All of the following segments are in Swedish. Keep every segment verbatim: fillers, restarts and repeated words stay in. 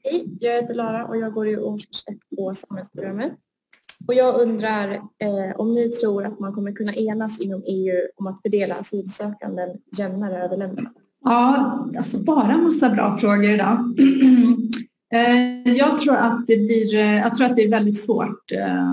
Hej, jag heter Lara och jag går i årskurs ett på samhällsprogrammet. Och jag undrar eh, om ni tror att man kommer kunna enas inom E U om att fördela asylsökanden jämnare över länderna? Ja, alltså bara massa bra frågor idag. Jag tror att det blir, jag tror att det är väldigt svårt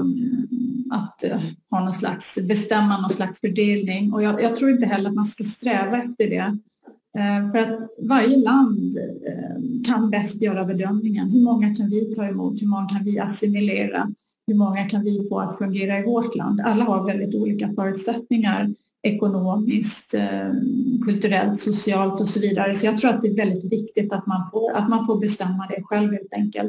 att ha någon slags, bestämma någon slags fördelning. Och jag, jag tror inte heller att man ska sträva efter det. För att varje land kan bäst göra bedömningen. Hur många kan vi ta emot? Hur många kan vi assimilera? Hur många kan vi få att fungera i vårt land? Alla har väldigt olika förutsättningar. Ekonomiskt, kulturellt, socialt och så vidare. Så jag tror att det är väldigt viktigt att man får, att man får bestämma det själv helt enkelt.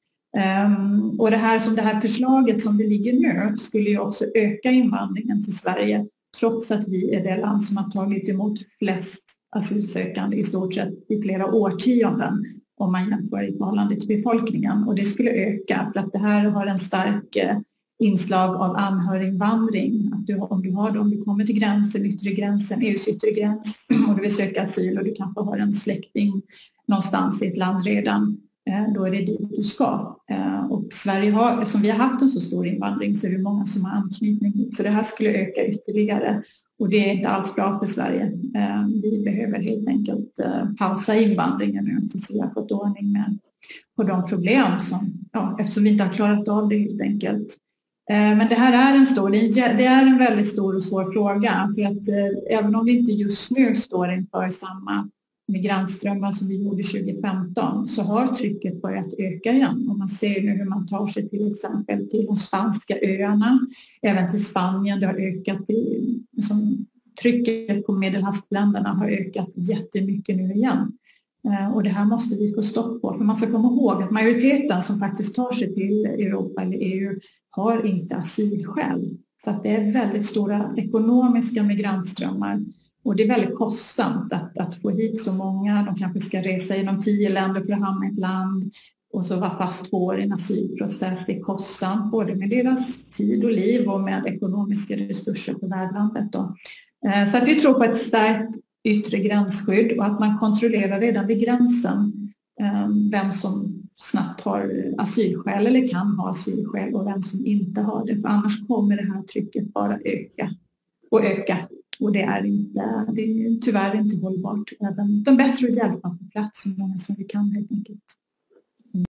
Um, och det här som det här förslaget som det ligger nu skulle ju också öka invandringen till Sverige trots att vi är det land som har tagit emot flest asylsökande i stort sett i flera årtionden om man jämför i förhållande till befolkningen. Och det skulle öka för att det här har en stark inslag av anhöriginvandring. Att du, om du har det, om du kommer till gränsen, yttre gränsen, E U:s yttre gräns och du vill söka asyl och du kanske har en släkting någonstans i ett land redan, då är det dit du ska. Och Sverige har, eftersom vi har haft en så stor invandring så är det många som har anknytning hit. Så det här skulle öka ytterligare och det är inte alls bra för Sverige. Vi behöver helt enkelt pausa invandringen nu tills vi har fått ordning med på de problem som, ja, eftersom vi inte har klarat av det helt enkelt. Men det här är en stor, det är en väldigt stor och svår fråga för att eh, även om vi inte just nu står inför samma migrantströmmar som vi gjorde tjugo femton så har trycket börjat öka igen och man ser nu hur man tar sig till exempel till de spanska öarna, även till Spanien. Det har ökat, i, liksom, trycket på Medelhavsländerna har ökat jättemycket nu igen. Och det här måste vi få stopp på. För man ska komma ihåg att majoriteten som faktiskt tar sig till Europa eller E U har inte asylskäl. Så att det är väldigt stora ekonomiska migrantströmmar. Och det är väldigt kostsamt att, att få hit så många. De kanske ska resa genom tio länder för att hamna i ett land. Och så vara fast två år i en asylprocess. Det är kostsamt både med deras tid och liv och med ekonomiska resurser på värdlandet. Då. Så att vi tror på ett starkt yttre gränsskydd och att man kontrollerar redan vid gränsen vem som snabbt har asylskäl eller kan ha asylskäl och vem som inte har det. För annars kommer det här trycket bara öka och öka. Och det är, inte, det är tyvärr inte hållbart. Det är bättre att hjälpa på plats så många som vi kan helt enkelt.